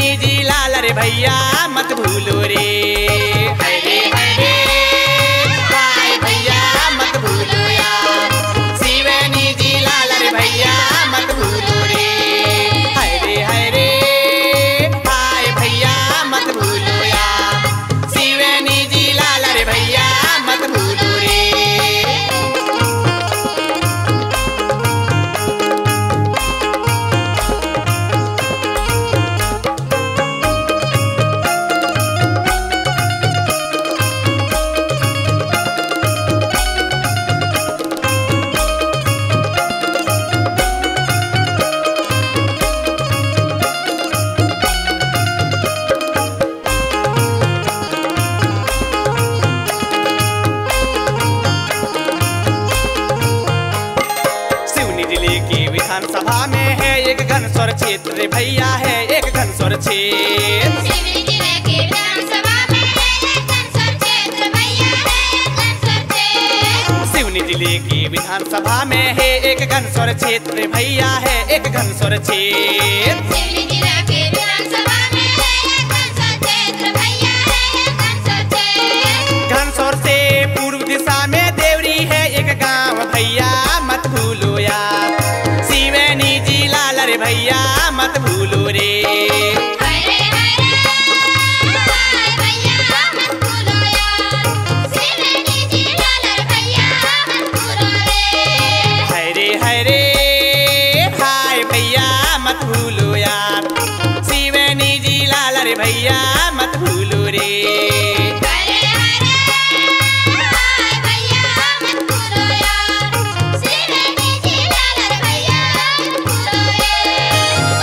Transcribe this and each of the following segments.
जी लाल रे भैया मत भूलो रे। हरे हरे भाई भैया मत भूलो यार, शिवनी जी लाल रे भैया मत भूलो रे। हरे हरे भाई भैया मत भूलो यार, शिवनी जी लाल रे भैया मत भूलो रे। विधानसभा में है एक घनसौर क्षेत्र रे भैया, है एक घनसौर क्षेत्र। सिवनी जिले के विधानसभा में है एक घनसौर क्षेत्र भैया, है एक घनसौर क्षेत्र। सिवनी जिले की विधानसभा में है एक घनसौर क्षेत्र रे भैया, है एक घनसौर क्षेत्र। सिवनी जिले के विधानसभा में है एक घनसौर क्षेत्र भैया, है एक घनसौर क्षेत्र। घनसौर से पूर्व दिशा में देवरी है एक गांव भैया मत भूलो यार, शिवनी जी लाल रे भैया मत भूलो रे। हरे हरे भाई भैया मत भूलो यार, शिवनी जी लाल रे भैया मत भूलो रे। हरे हरे भाई भैया मत भूलो यार, शिवनी जी लाल रे भैया मत भूलो रे। हरे हरे भाई भैया मत भूलो यार, शिवनी जी लाल रे भैया मत भूलो रे।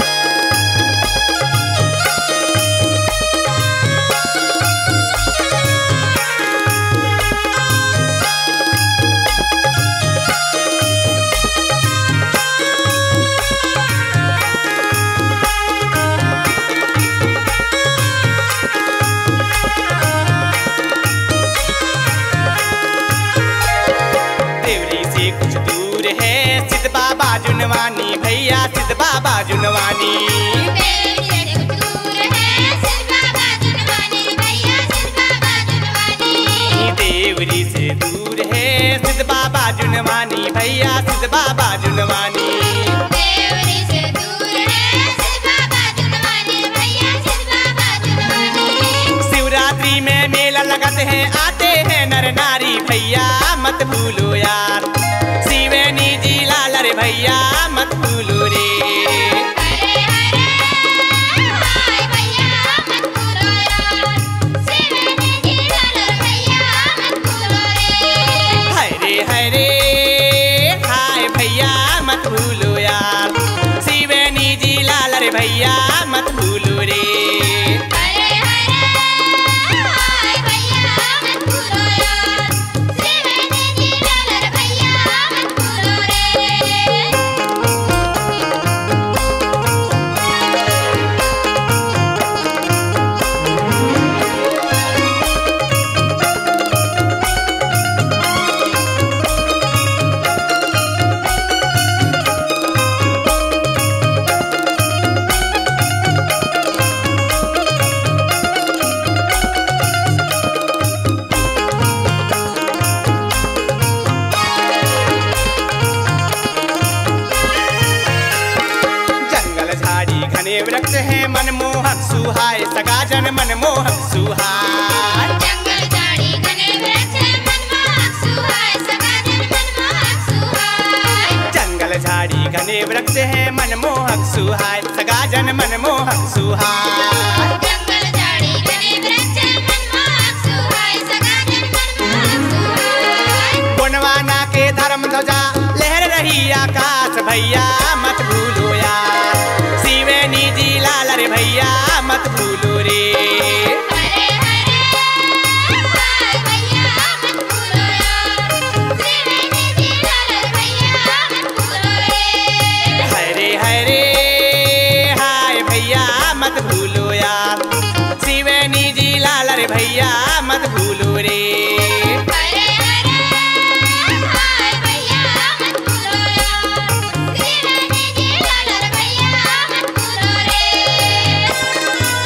देवरी से कुछ दूर है सिद्ध बाबा जुनवानी भैया, सिद्ध बाबा जुनवानी। देवरी से कुछ दूर है सिद्ध बाबा जुनवानी भैया, सिद्ध बाबा जुनवानी। देवरी से दूर है सिद्ध बाबा जुनवानी भैया, सिद्ध बाबा जुनवानी। देवरी से दूर है सिद्ध बाबा जुनवानी भैया, सिद्ध बाबा जुनवानी। शिवरात्रि में मेला लगत है आते हैं नर नारी भैया मत भूलो यार, शिवनी जी लाल रे भैया मत भूलो रे। हरे हरे भाई भैया मत भूलो यार, शिवनी जी लाल रे भैया मत भूलो रे। हरे हरे हाय भैया मत भूलो यार, शिवनी जी लाल रे भैया मत भूलो रे। हरे हरे भाई भैया मत भूलो यार, शिवनी जी लाल रे भैया मत भूलो रे। जंगल झाड़ी घने वृक्ष है मनमोहक सुहाय, सगा जन मनमोहक सुहाय। जंगल झाड़ी घने वृक्ष मनमोहक सुहाय, सगा जन मनमोहक सुहाय। जंगल झाड़ी घने वृक्ष है मनमोहक सुहाय, सगा जन मनमोहक सुहाय। जंगल झाड़ी घने वृक्ष मनमोहक सुहाय, सगा जन मनमोहक सुहाय। पुनवाना के धर्म ध्वजा लहर रही आकाश भैया मत भूलो यार, शिवनी जी लाल रे भैया मत भूलो रे। हरे हरे भाई भैया मत भूलो यार, शिवनी जी लाल रे भैया मत भूलो रे। हरे हरे हाय भैया मत भूलो यार, शिवनी जी लाल रे भैया मत भूलो रे। हरे हरे भाई भैया मत भूलो यार, शिवनी जी लाल रे भैया मत भूलो रे।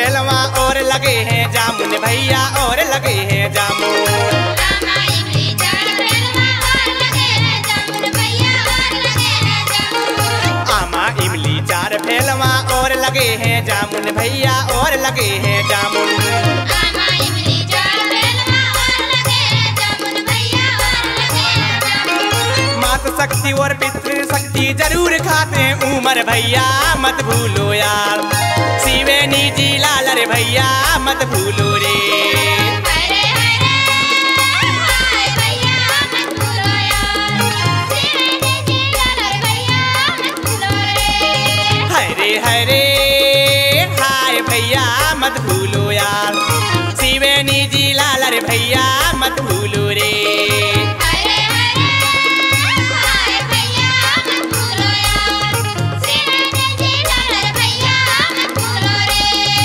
फैलवा और लगे हैं जामुन भैया और लगे हैं जामुन। आमा इमली चार फैलवा और लगे हैं जामुन भैया और लगे हैं जामुन। आमा इमली चार फैलवा और लगे हैं जामुन भैया और लगे हैं जामुन। आमा इमली चार फैलवा और लगे हैं जामुन भैया और लगे हैं जामुन। मात शक्ति और पितृ शक्ति जरूर खाते हैं उमर भैया मत भूलो यार। शिवेनी जी लाल रे भैया मत भूलो रे। हरे हरे हाय भैया मत भूलो यार। शिवेनी जी लाल रे भैया मत भूलो रे। हरे हरे हाय भैया मत भूलो यार। शिवेनी जी लाल रे भैया मत भूलो रे। हरे हरे हाय भैया मत भूलो यार। शिवेनी जी लाल रे भैया मत भूलो रे।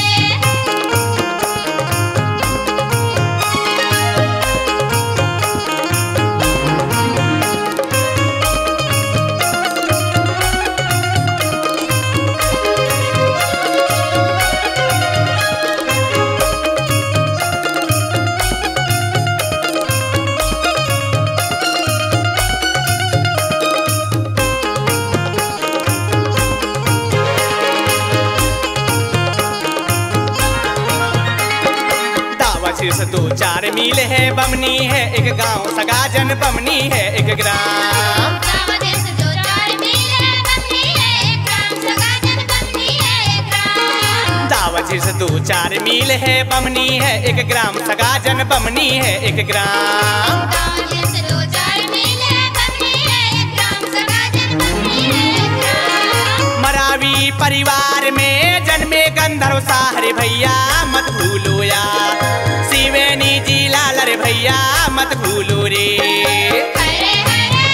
से 2-4 मील है बमनी है एक गांव सगाजन बमनी है एक ग्राम। दावत से 2-4 मील है बमनी है एक ग्राम। सगाजन बमनी है एक ग्राम। दावत से 2-4 मील है बमनी है एक ग्राम सगाजन बमनी है एक ग्राम। दावत से 2-4 मील है बमनी है एक ग्राम। सगाजन बमनी है एक ग्राम। मरावी परिवार में जन्मे गंधर्व साहरे भैया मत भूलो यार। शिवेनी जी लाल रे भैया मत भूलो रे। हरे हरे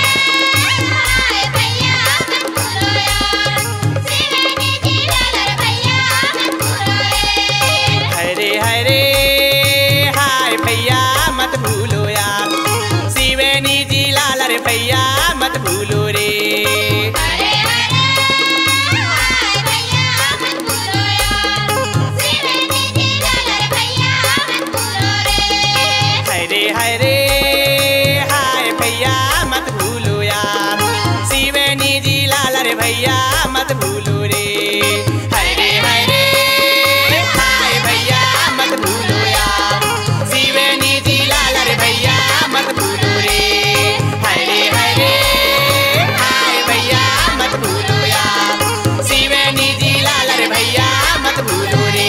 हाय भैया मत भूलो यार। शिवेनी जी लाल रे भैया मत भूलो रे। हरे हरे हाय भैया मत भूलो यार। शिवेनी जी लाल रे भैया मत भूलो रे। हरे हरे हाय भैया मत भूलो यार। शिवेनी जी लाल रे भैया मत भूलो रे। हरे हरे हाय भैया मत भूलो यार। शिवेनी जी लाल रे भैया मत भूलो रे। हरे हरे हाय भैया मत भूलो यार। शिवेनी जी लाल रे भैया मत भूलो रे। हरे हरे हाय भैया मत भूलो यार। शिवेनी जी लाल रे भैया मत भूलो रे।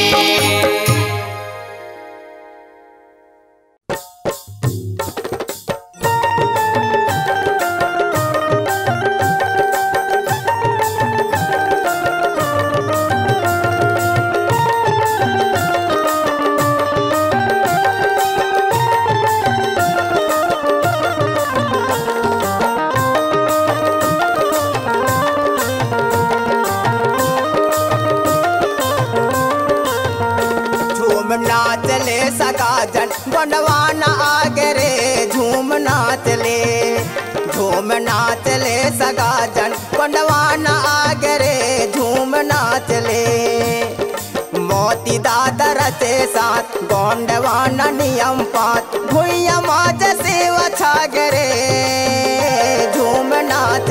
झूम नाच ले सगाजन गोंडवाना आगे रे। झूम नाच ले सगाजन गोंडवाना आगे रे। झूम नाच ले मोती दादर से साथ गोंडवाना नियम पात भुइया माज सेवा छागे रे। झूम नाच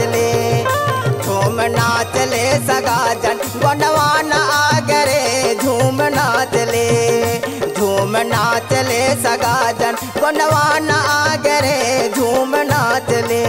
ले सगाजन गोंडवाना आगे रे। झूम नाच ले सगाजन गोंडवाना आगे रे। झूम नाच ले।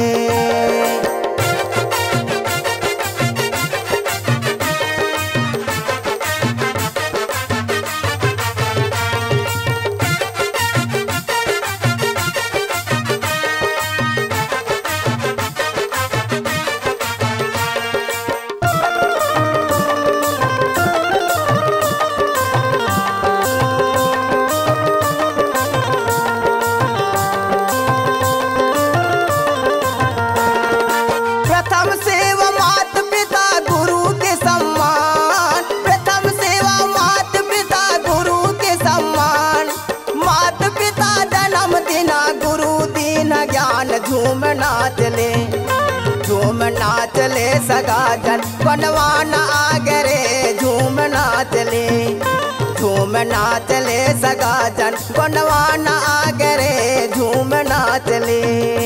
नाच ले सगाजन बनवाना आगे रे। झूम नाच ले नाचले सगा जन गोंडवाना आगे रे झूम नाचले।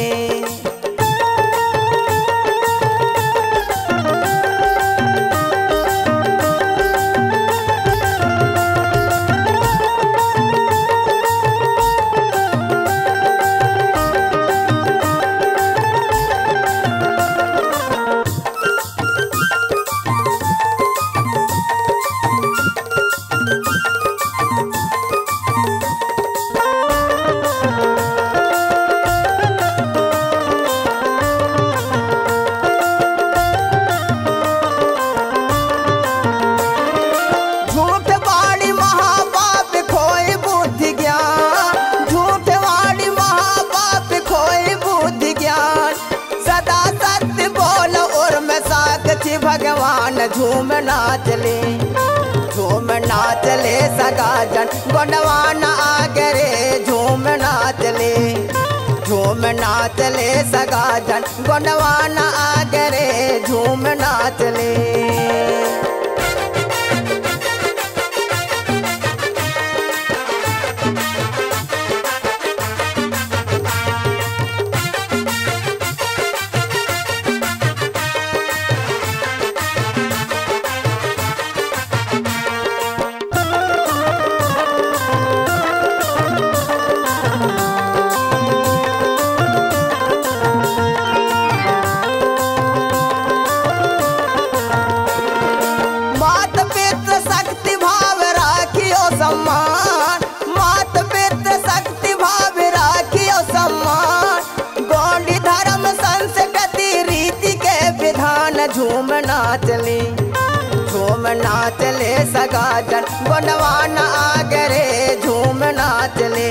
भगवान झूम नाचले सगा जन गोंडवाना आगे रे झूम नाचले सगा जन गोंडवाना आगे रे झूम नाचले। झूम नाचले सगा जन गोंडवाना आगे रे झूम नाचले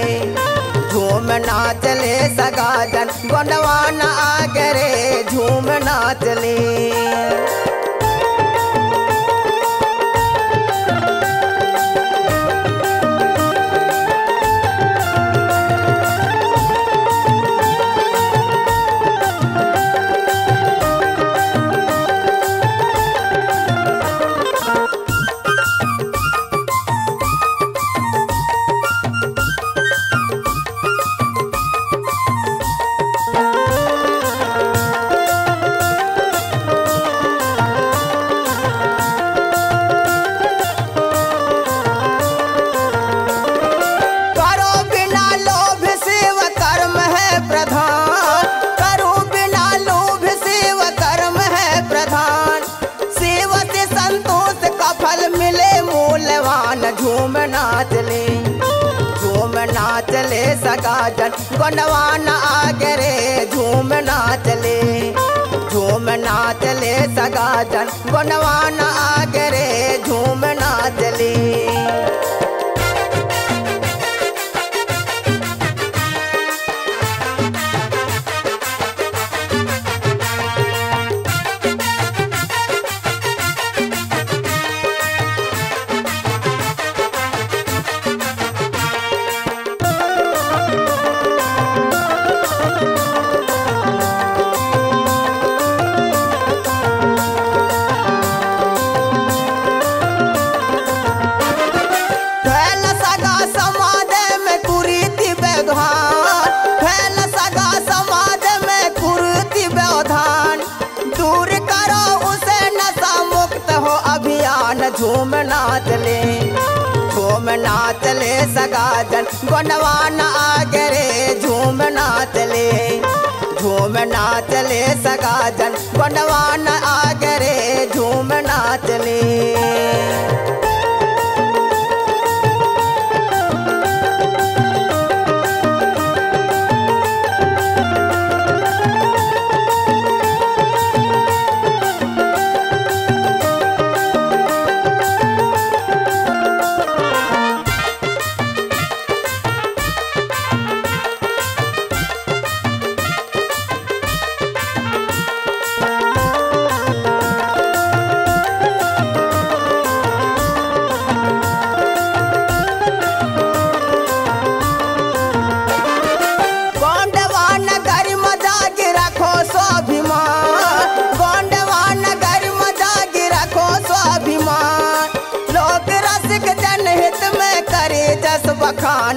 सगा जन गोंडवाना आगे रे झूम नाचले। नाचले सगा जन गोंडवाना आगे रे झूम नाचले सगा जन गोंडवाना आगे रे झूम नाचले। झूम नाचले सगा जन गोंडवाना आगे रे झूम नाचले सगा जन गोंडवाना आगे रे झूम नाचले।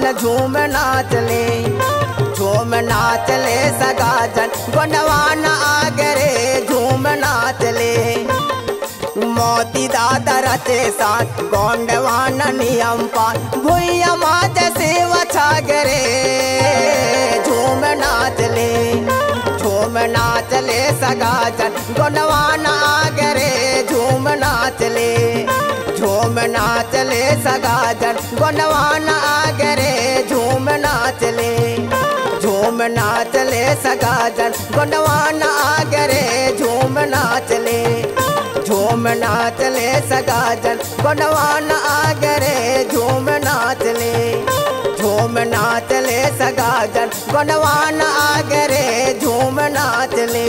झूम नाच ले, झूम नाच ले सगाजन गोंडवान आगरे झूम नाच ले। मोती दादा रचे साथ गोंडवान नियम पान भुइया मात सेवा छागरे झूम नाच ले, झूम नाच ले सगाजन गोंडवान आगरे झूम नाच ले, झूम नाच ले सगाजन गोंडवान आगरे झूम नाच ले, झूम नाच ले सगाजन गोंडवान आगरे झूम नाच ले, झूम नाच ले सगाजन गोंडवान आगरे झूम नाच ले, झूम नाच ले सगाजन गोंडवान आगरे झूम नाच ले।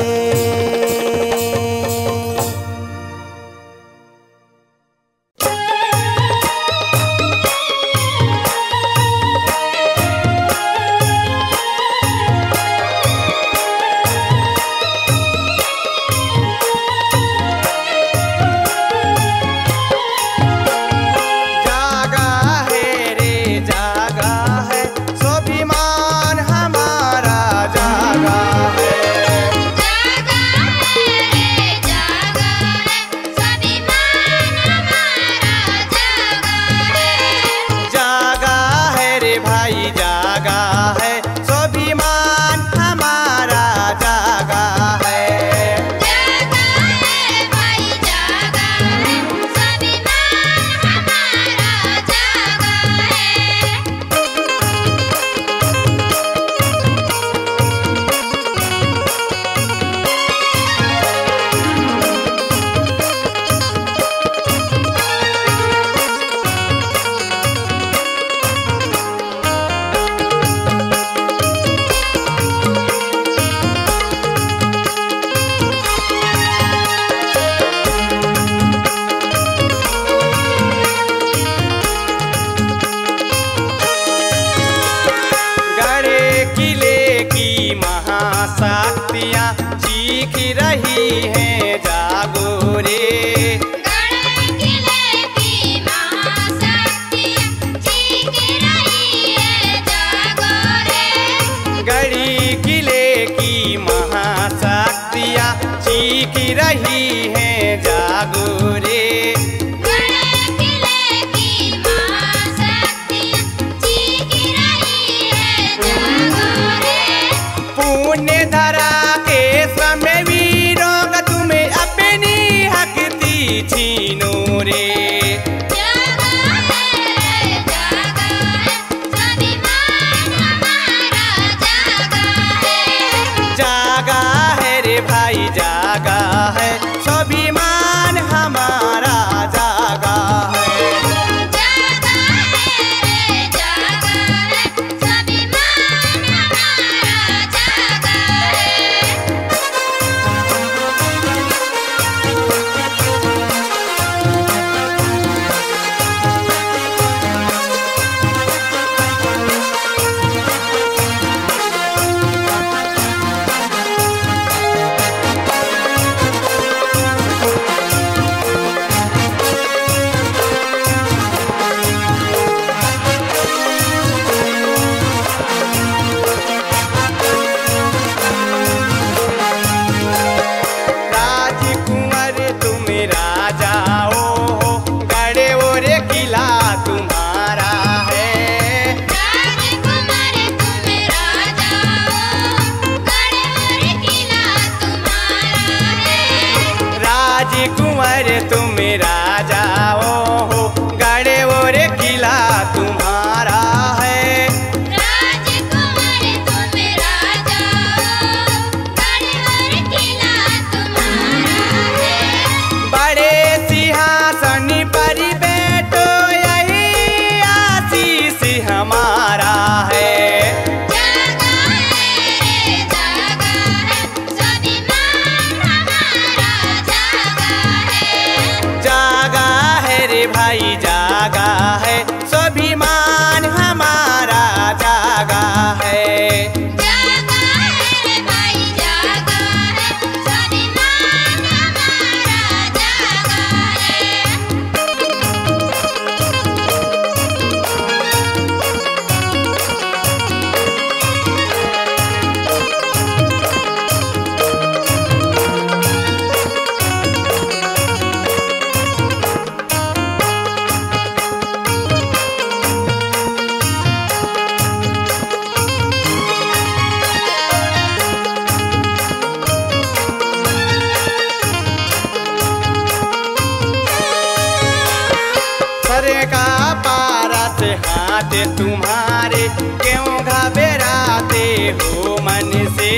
सर का पारा से हाथ तुम्हारे क्यों घबराते हो मन से।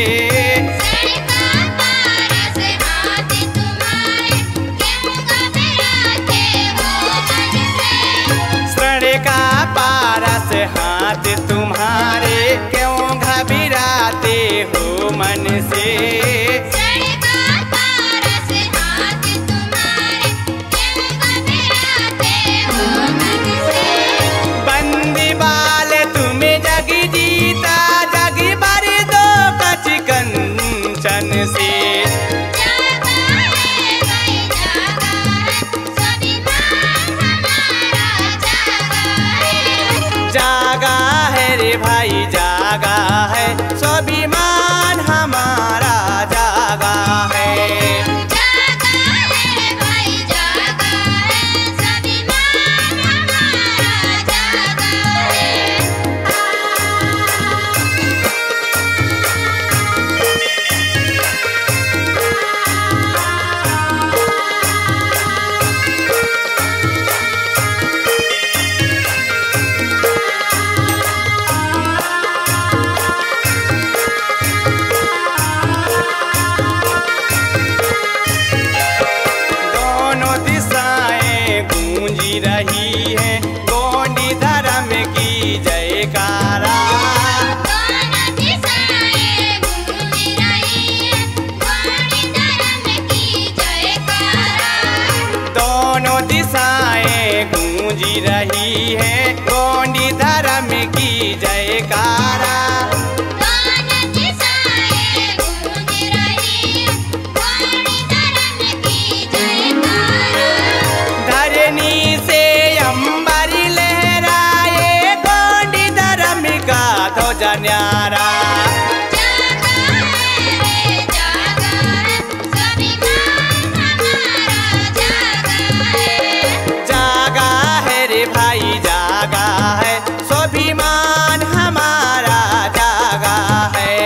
सर का पारा से हाथ तुम्हारे क्यों घबराते हो मन से। बंदी बाल तुम्हें जग जीता जग भर दो कच कंचन से। जागा है रे भाई जागा है स्वाभिमान हमारा जागा है। दोनों दिशाएं गूंजी रही है गोंडी धर्म की जयकारा। दोनों दिशाएं गूंजी रही है गोंडी धर्म की जयकारा। धरनी से अंबर लहराए गोंडी धर्म का ध्वजा न्यारा। जागा है रे भाई जागा है स्वाभिमान हमारा जागा है।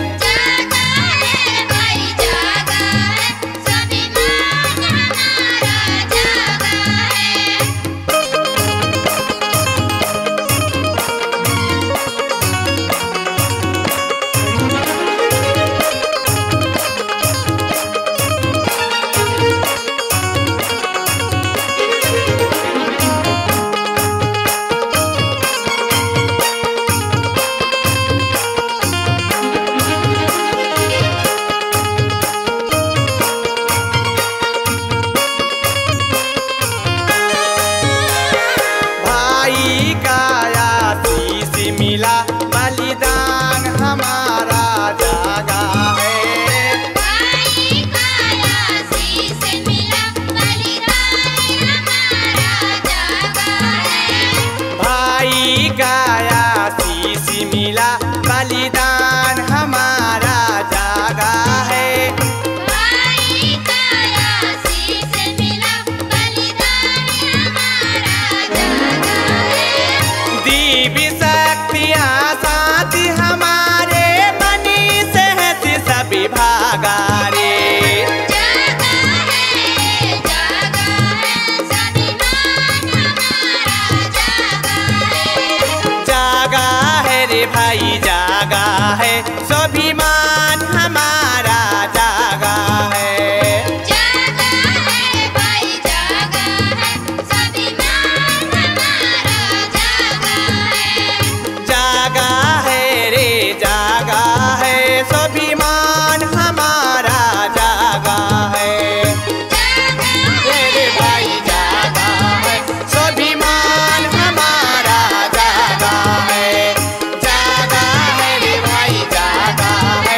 भाई का आशीष मिला बलिदान हमारा जागा है। भाई का आशीष मिला बलिदान हमारा जागा है। दिव्य शक्तियाँ साथ हमारे मनी सहत सभी भागा रे। जागा है रे भाई जागा है स्वाभिमान हमारा जागा है। जागा है रे जागा है स्वाभिमान हमारा जागा है। रे भाई जागा है स्वाभिमान हमारा जागा है। जागा है रे भाई जागा है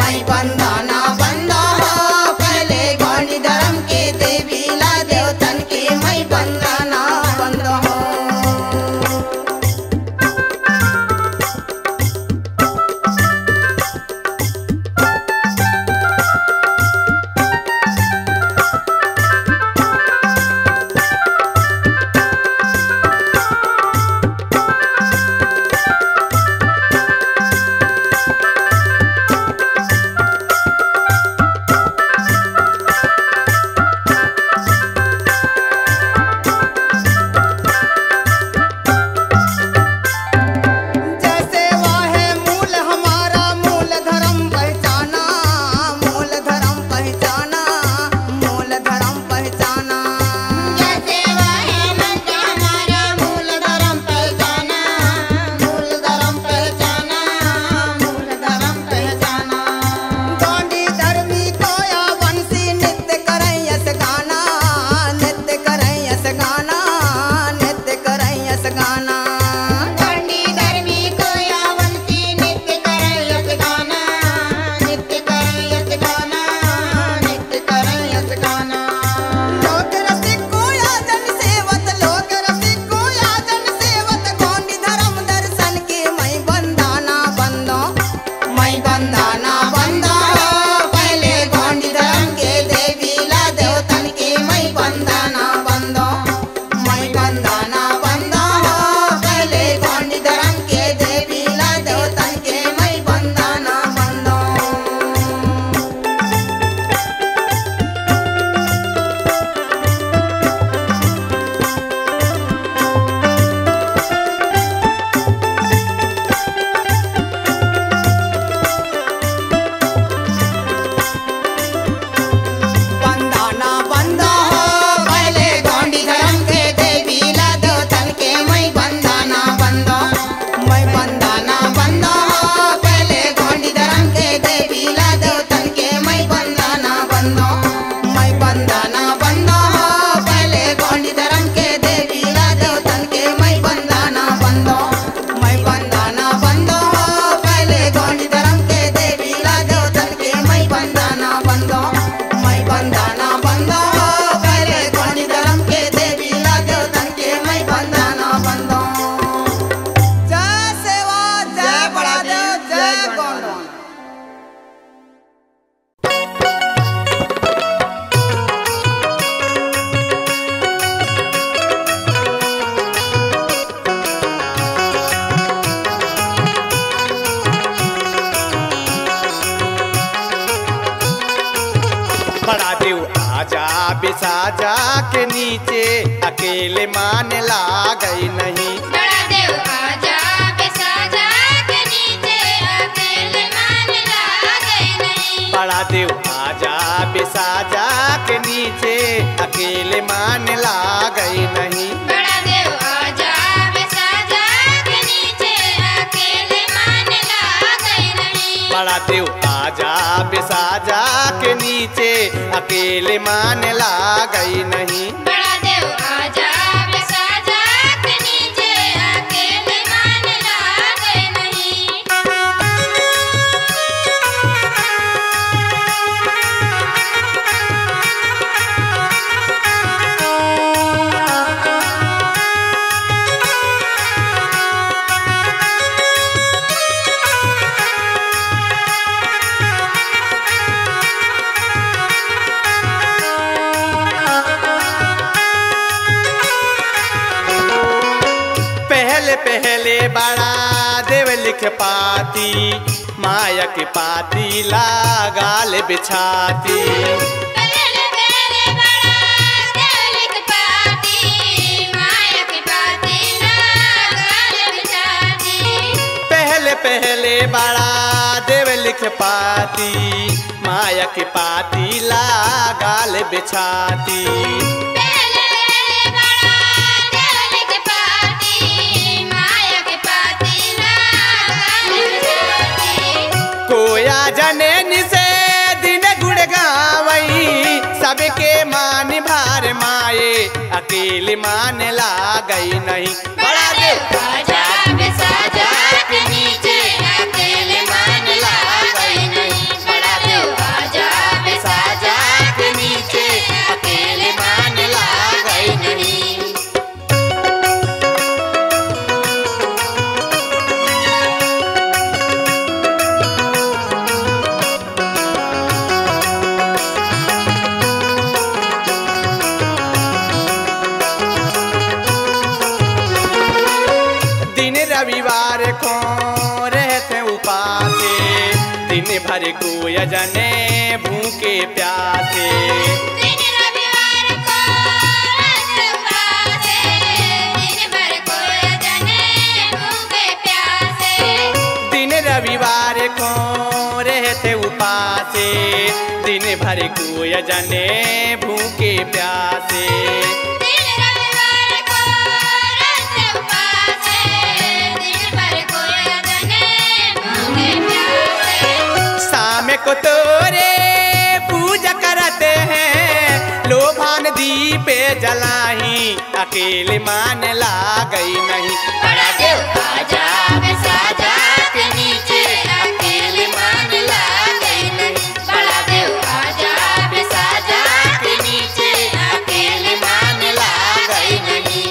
मैं बंदाना बंदा हो पहले गौंडी धर्म के देवी ला देवतन के मैं बंदाना बंदा हो। बिसाजा के नीचे अकेले मान ला गई नहीं। बड़ा देव आजा बिसाजा के नीचे अकेले मान ला गई नहीं। बड़ा देव आजा बिसाजा के नीचे अकेले मान ला गई नहीं। बड़ा देव आजा बिसाजा के नीचे अकेले मान ला गई नहीं। बड़ा देव आजा बिसाजा के नीचे अकेले मान ला गई नहीं। बड़ा देव आजा बिसाजा के नीचे अकेले मान ला गई नहीं। पहले बड़ा देव लिख पाती माया की पाती लगाल बिछाती। पहले बड़ा देव लिख पाती माया की पाती लगाल बिछाती। पहले बड़ा देव लिख पाती माया की पाती लगाल बिछाती। कोया जनैन से दिन गुड़ गावई सबके मान भार माए अकेले मान ला गई नहीं। बड़ा देव आजा बिसाजा के नीचे अकेले मान ला गई नहीं। दिन भर कोय जने भूखे प्यासे। दिन रविवार को रहते उपासे, दिन भर कोय जने भूखे प्यासे। दिन रविवार को रहते उपासे, दिन भर कोय जने भूखे प्यासे। दिन रविवार को रहते उपासे, दिन भर कोय जने भूखे प्यासे। शाम को तोरे पूजा करते हैं, लोभान दीपे जलाही, अकेले मान ला गई नहीं। बड़ा देव आजा साजा के नीचे, अकेले मान ला गई नहीं। बड़ा देव आजा साजा के नीचे, अकेले मान ला गई नहीं।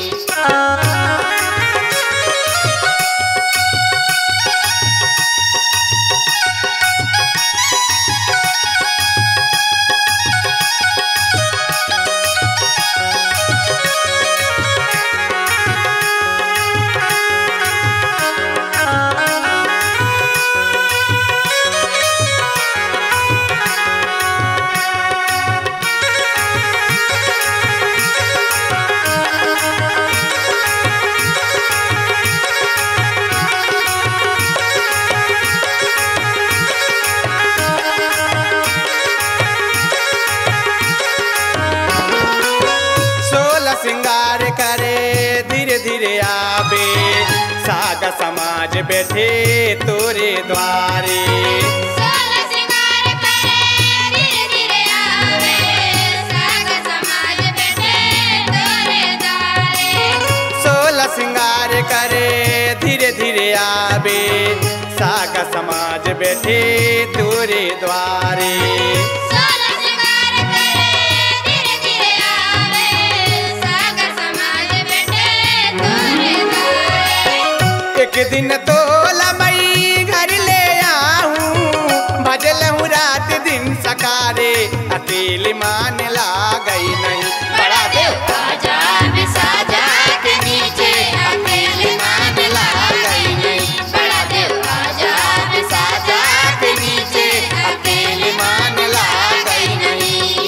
श्रृंगार करे धीरे धीरे आवे, सागा समाज बैठे तोरे द्वारे। सोलह श्रृंगार करे धीरे धीरे आवे, सागा समाज बैठे तोरे द्वारे। 16 श्रृंगार करे धीरे धीरे आवे, सागा समाज बैठे तोरे द्वारे। सोलह श्रृंगार करे धीरे धीरे आवे, सागा समाज बैठे तोरे द्वारे। एक दिन तो लमई घर ले आऊं, भजल हूँ रात दिन सकारे, अकेले मान ला गई नहीं। बड़ा देव आजा साजा के नीचे, अकेले मान ला गई नहीं। बड़ा देव आजा साजा के नीचे, अकेले मान ला गई नहीं।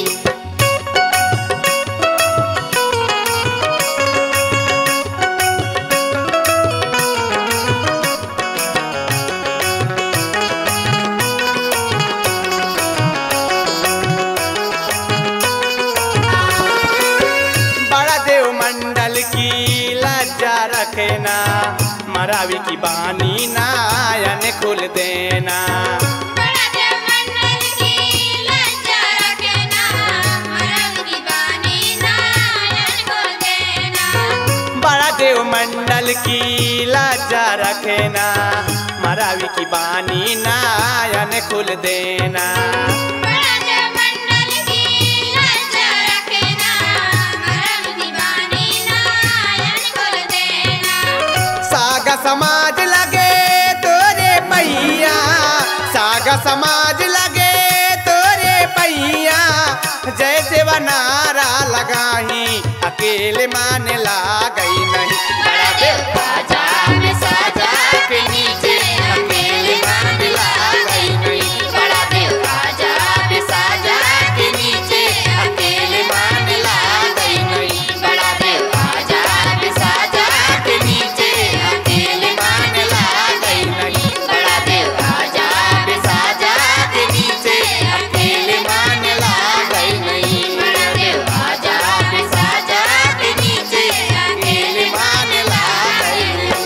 बड़ा देव मंडल की लज्जा रखना, मरावी की बानी नायन खोल देना। बड़ा देव मंडल की लज्जा रखना, मरद की बानी नायन खोल देना। बड़ा देव मंडल की लज्जा रखना, मरावी की बानी नायन खोल देना। बड़ा देव मंडल की लज्जा रखना, मरद की बानी नायन खोल देना। सागा समाज लगे तोरे पैया, सागा समाज लगे तोरे पैया, जय देवा नारा लगाही, अकेले मान ला गई नहीं। बड़ा देव आजा साजा के नीचे, अकेले मान ला गई नहीं। बड़ा देव आजा साजा के नीचे, अकेले मान ला गई नहीं। बड़ा देव आजा साजा के नीचे, अकेले मान ला गई नहीं। बड़ा देव आजा साजा के नीचे, अकेले मान ला गई नहीं। बड़ा देव आजा साजा के नीचे, अकेले मान ला गई नहीं।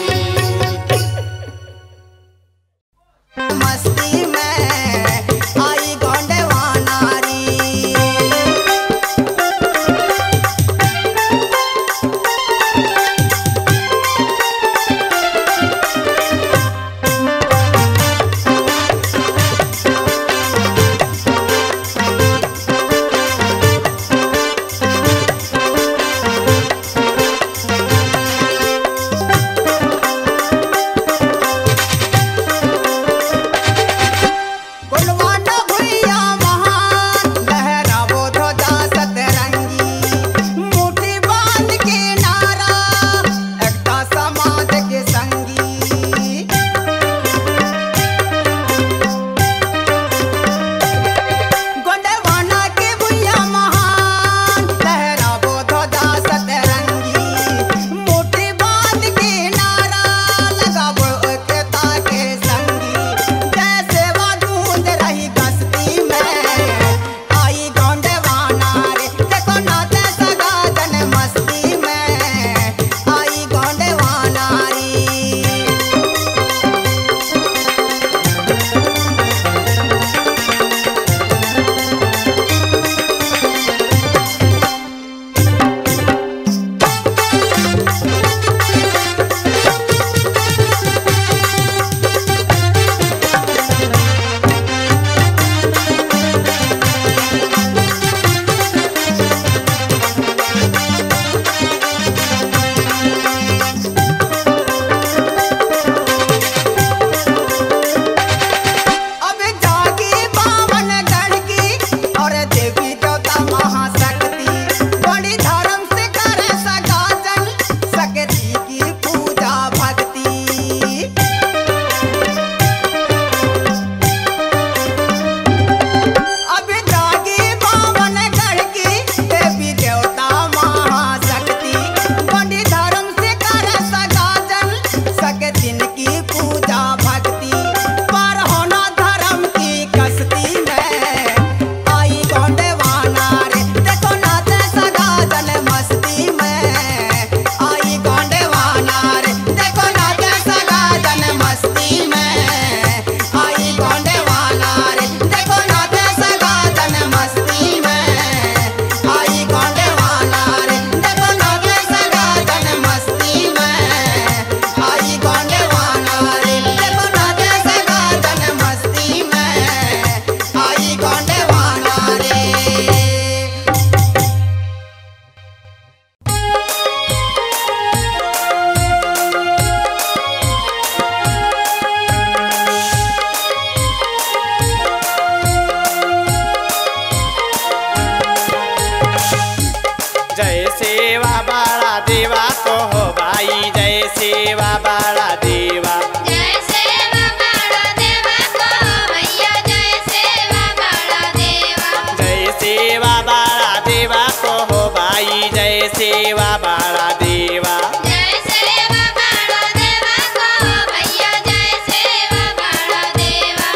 सेवा बड़ा देवा। जय सेवा बड़ा देवा को भैया जय सेवा बड़ा देवा। जय सेवा बड़ा देवा को हो भाई जय सेवा बड़ा देवा। जय सेवा बड़ा देवा को भैया जय सेवा बड़ा देवा।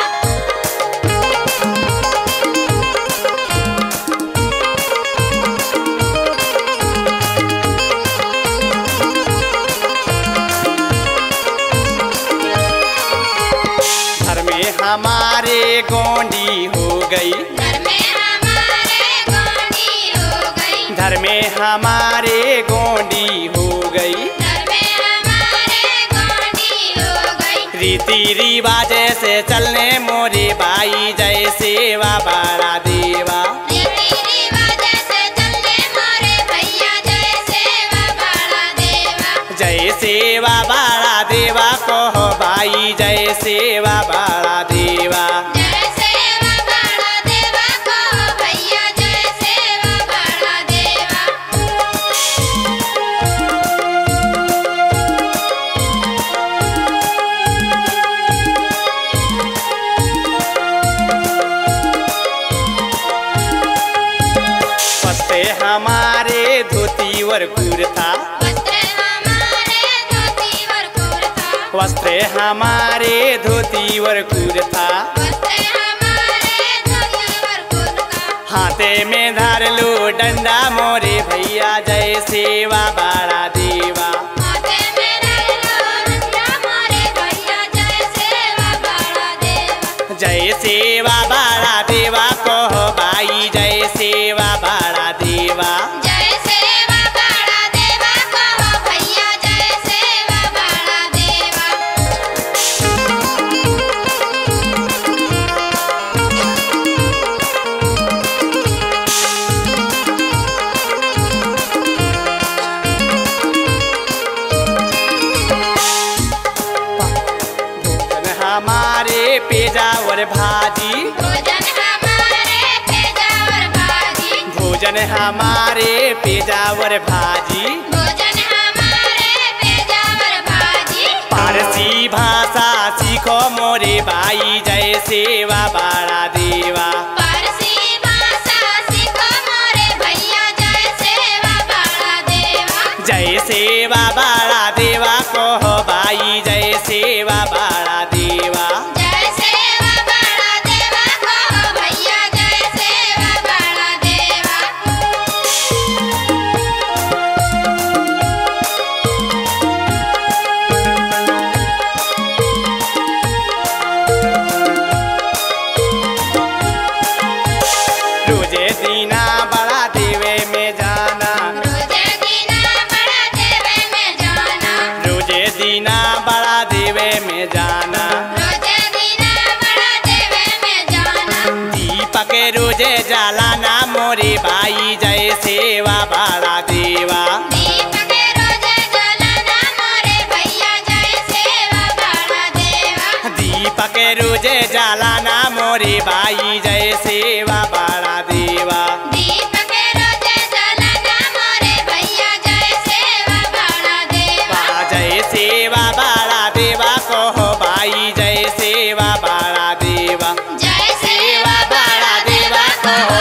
घर में हमारे गोंडी हो गई। घर में हमारे गोंडी हो गई। घर में हमारे गोंडी हो गई। घर में हमारे गोंडी हो गई। रीति रिवाज से चलने मोरे भाई जय सेवा बड़ा देवा। रीति रिवाज से चलने मोरे भैया जय सेवा बड़ा देवा। जय सेवा बड़ा देवा को हो भाई जय सेवा बड़ा देवा। जय सेवा बड़ा देवा को भैया जय सेवा बड़ा देवा। वस्त्र हमारे धोती वर कुर्ता। वस्त्र हमारे धोती वर कुर्ता। वस्त्र हमारे धोती वर कुर्ता। वस्त्र हमारे धोती वर कुर्ता। हाथे में धर लो डंडा मोरे भैया जय सेवा बड़ा देवा। हाथे में धर लो डंडा मोरे भैया जय सेवा बड़ा देवा। जय सेवा बड़ा देवा को हो भाई जय सेवा बड़ा देवा। जय सेवा बड़ा देवा को भैया जय सेवा बड़ा देवा। भोजन हमारे पेजावर भाजी। भोजन हमारे पेजावर भाजी। भोजन हमारे पेजावर भाजी। भोजन हमारे पेजावर भाजी। पारसी भाषा सीखो मोरे भाई जय सेवा बड़ा देवा। पारसी भाषा सीखो मोरे भैया जय सेवा बड़ा देवा। जय सेवा बड़ा देवा को हो भाई जय सेवा बड़ा देवा। जय सेवा बड़ा देवा को भैया जय सेवा बड़ा देवा। रोजे दीना बड़ा देवे में जाना। रोजे दीना बड़ा देवे में जाना। रोजे दीना बड़ा देवे में जाना। रोजे दीना बड़ा देवे में जाना। दीपक रोजे जलाना मोरे भाई जय सेवा बड़ा देवा। दीपक रोजे जलाना मोरे भैया जय सेवा बड़ा देवा। दीपक रोजे जलाना मोरे भाई जय सेवा बड़ा देवा। दीपक रोजे जलाना मोरे भैया जय सेवा बड़ा देवा। जय सेवा बड़ा देवा को हो भाई जय सेवा बड़ा देवा। जय सेवा बड़ा देवा को हो